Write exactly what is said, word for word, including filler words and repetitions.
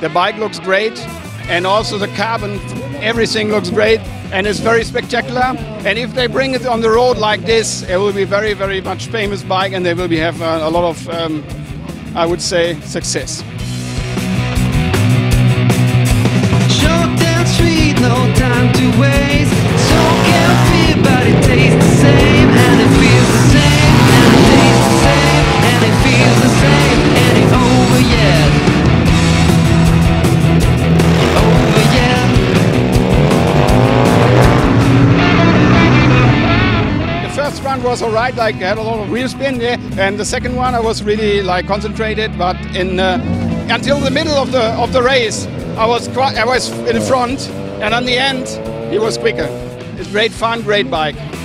The bike looks great, and also the carbon, everything looks great, and it's very spectacular. And if they bring it on the road like this, it will be very, very much famous bike, and they will be have a, a lot of, um, I would say, success. Short down street, no time to waste. So carefree, but it tastes the same, and it feels the same, and it tastes the same, and it feels the same, and it's over yet. Over yet. The first run was alright, like I had a lot of wheel spin, yeah, and the second one I was really like concentrated, but in uh, until the middle of the of the race, I was I was in front, and on the end, he was quicker. It's great fun, great bike.